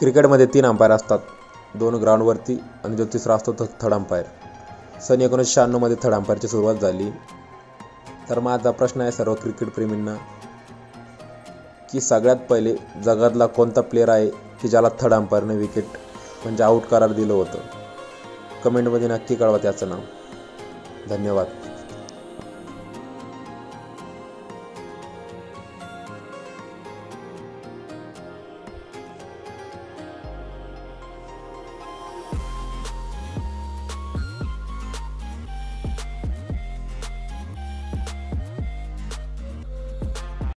क्रिकेटमध्ये 3 अंपायर असतात, 2 ग्राउंडवरती आणि जो तिसरा असतो तो थर्ड अंपायर. सन 1996 मध्ये थर्ड अंपायरची सुरुवात झाली. तर माझा प्रश्न आहे सर्व क्रिकेट प्रेमींना की सगळ्यात पहिले जगातला कोणता प्लेअर आहे की ज्याला थर्ड अंपायरने विकेट म्हणजे आऊट करार दिलं होतं. कमेंटमध्ये नक्की कळवा त्याचं नाव. धन्यवाद.